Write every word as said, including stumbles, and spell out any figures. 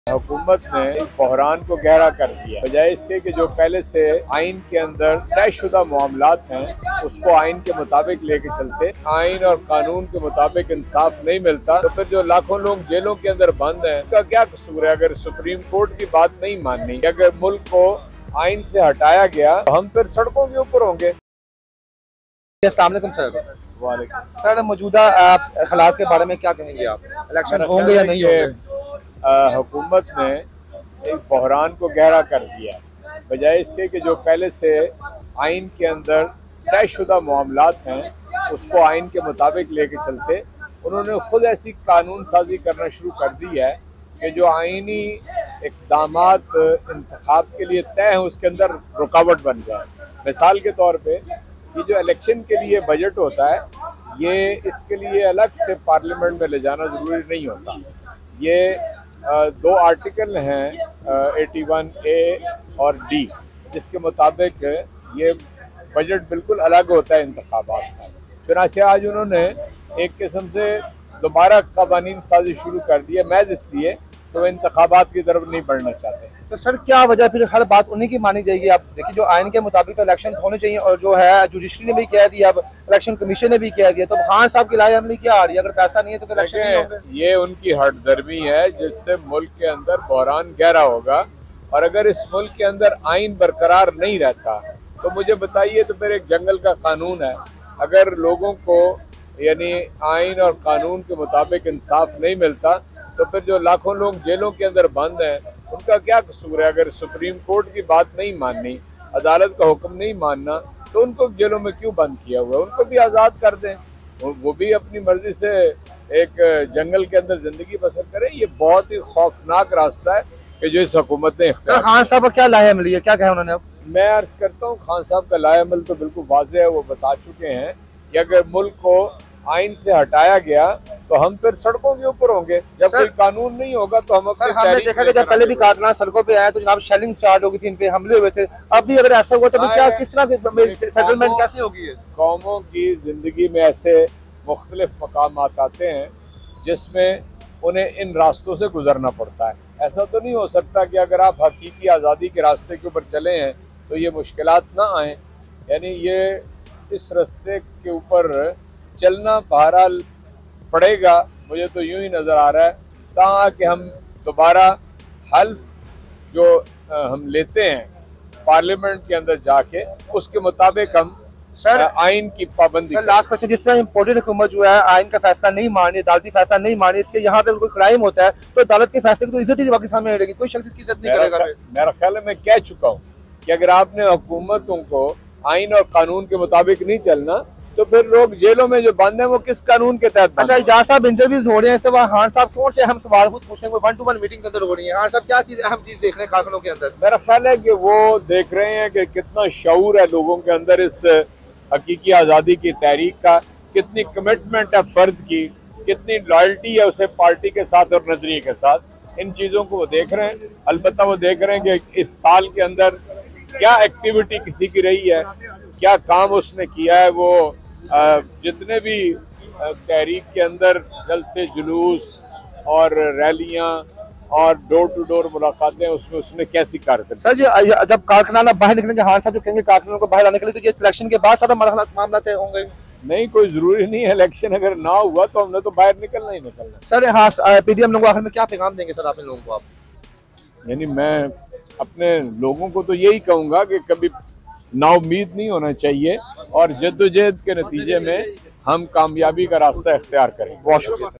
हुकूमत ने इस बहरान को गहरा कर दिया, बजाय इसके कि जो पहले से आइन के अंदर तयशुदा मामलात हैं उसको आइन के मुताबिक लेके चलते। आइन और कानून के मुताबिक इंसाफ नहीं मिलता तो फिर जो लाखों लोग जेलों के अंदर बंद हैं उनका क्या कसूर है? अगर सुप्रीम कोर्ट की बात नहीं माननी, अगर मुल्क को आइन से हटाया गया तो हम फिर सड़कों के ऊपर होंगे। अस्सलाम वालेकुम सर। वालेकुम सर, मौजूदा हालात के बारे में क्या कहेंगे आप? इलेक्शन होंगे या नहीं होंगे? हुकूमत ने एक बहरान को गहरा कर दिया, बजाय इसके कि जो पहले से आइन के अंदर तयशुदा मामलात हैं उसको आइन के मुताबिक लेके चलते। उन्होंने खुद ऐसी कानून साजी करना शुरू कर दी है कि जो आइनी इक़दामात इंतखाब के लिए तय हैं उसके अंदर रुकावट बन जाए। मिसाल के तौर पे ये जो इलेक्शन के लिए बजट होता है, ये इसके लिए अलग से पार्लियामेंट में ले जाना ज़रूरी नहीं होता। ये आ, दो आर्टिकल हैं एटी वन ए और डी, जिसके मुताबिक ये बजट बिल्कुल अलग होता है इंतखाबात का। चुनांचे आज उन्होंने एक किस्म से दोबारा कवानीन साजी शुरू कर दिया, महज इसलिए तो वो इंतखाबात की तरफ नहीं बढ़ना चाहते। तो सर क्या वजह, फिर हर बात उन्हीं की मानी जाएगी? आप देखिए, जो आइन के मुताबिक तो इलेक्शन होने चाहिए और जो है जुडिशरी ने भी कह दिया, अब इलेक्शन कमीशन ने भी कह दिया, तो खान साहब की लाए अमली क्या आ रही है? अगर पैसा नहीं है तो इलेक्शन नहीं होंगे। ये उनकी हटदर्मी है जिससे मुल्क के अंदर बहरान गहरा होगा। और अगर इस मुल्क के अंदर आइन बरकरार नहीं रहता तो मुझे बताइए, तो फिर एक जंगल का कानून है, अगर लोगों को यानी आइन और कानून के मुताबिक इंसाफ नहीं मिलता तो फिर जो लाखों लोग जेलों के अंदर बंद हैं उनका क्या कसूर है? अगर सुप्रीम कोर्ट की बात नहीं माननी, अदालत का हुक्म नहीं मानना, तो उनको जेलों में क्यों बंद किया हुआ है? उनको भी आज़ाद कर दें, वो भी अपनी मर्जी से एक जंगल के अंदर जिंदगी बसर करें। ये बहुत ही खौफनाक रास्ता है कि जो इस हुकूमत ने इख्तियार। खान साहब का क्या लाएअमली है, क्या कहा उन्होंने? अब मैं अर्ज करता हूँ, खान साहब का लाएअमल तो बिल्कुल वाज़ेह है। वो बता चुके हैं कि अगर मुल्क को आइन से हटाया गया तो हम फिर सड़कों के ऊपर होंगे। जब कोई कानून नहीं होगा तो हम सर हमने देखा कि जब पहले भी कारकुनान सड़कों पे आए तो जनाब शेलिंग स्टार्ट हो गई थी, इन पे हमले हुए थे। अब भी अगर ऐसा हुआ तो क्या, किस तरह की सेटलमेंट कैसे होगी? कौमों की जिंदगी में ऐसे मुख्तलिफ मकामात आते हैं जिसमें उन्हें इन रास्तों से गुजरना पड़ता है। ऐसा तो नहीं हो सकता कि अगर आप हकीकी आज़ादी के रास्ते के ऊपर चले हैं तो ये मुश्किलात ना आए। यानी ये इस रास्ते के ऊपर चलना बहरहाल पड़ेगा। मुझे तो यूं ही नज़र आ रहा है ताकि हम दोबारा हल्फ जो हम लेते हैं पार्लियामेंट के अंदर जाके उसके मुताबिक हम सर आइन की पाबंदी। सर लास्ट क्वेश्चन, जिस तरह इम्पोर्टेड हुकूमत जो है आइन का फैसला नहीं मानी, अदालती फैसला नहीं मानी, इसके यहाँ पे कोई क्राइम होता है तो अदालत के फैसले की तो इज्जत ही बाकी सामने रहेगी, कोई शख्स की इज्जत नहीं करेगा। मेरा ख्याल है, मैं कह चुका हूँ कि अगर आपने हुकूमतों को आइन और कानून के मुताबिक नहीं चलना तो फिर लोग जेलों में जो बंद हैं वो किस कानून के तहत? अच्छा, एजाज साहब इंटरव्यूज हो रहे हैं, इससे खान साहब कौन से अहम सवाल खुद पूछेंगे? वन टू वन मीटिंग के अंदर हो रही है, खान साहब क्या चीज अहम चीज देख रहे हैं कारकुनों के अंदर? मेरा ख्याल है कि वो देख रहे हैं कि कितना शऊर है लोगों के अंदर इस हकीकी आज़ादी की तहरीक का, कितनी कमिटमेंट है फर्द की, कितनी लॉयल्टी है उसे पार्टी के साथ और नजरिए के साथ। इन चीज़ों को वो देख रहे हैं। अलबत्ता वो देख रहे हैं कि इस साल के अंदर क्या एक्टिविटी किसी की रही है, क्या काम उसने किया है। वो जितने भी तहरीक के अंदर जलसे जुलूस और रैलियां और डोर टू डोर मुलाकातें, उसमें उसने कैसी कारकर्दगी? सर जी, जब कारकुनान बाहर निकलेंगे, खान साहब जो कहेंगे कारकुनान को बाहर आने के लिए, तो ये इलेक्शन के बाद सारा मामला मामला तय होंगे? नहीं, कोई जरूरी नहीं है। इलेक्शन अगर ना हुआ तो हमने तो बाहर निकलना ही निकलना। सर हाँ, पीडीएम लोगों को आखिर में क्या पैगाम देंगे सर आप इन लोगों को? आप यानी मैं अपने लोगों को तो यही कहूँगा कि कभी नाउम्मीद नहीं होना चाहिए और जद्दोजहद के नतीजे में हम कामयाबी का रास्ता इख्तियार करें। बहुत शुक्रिया।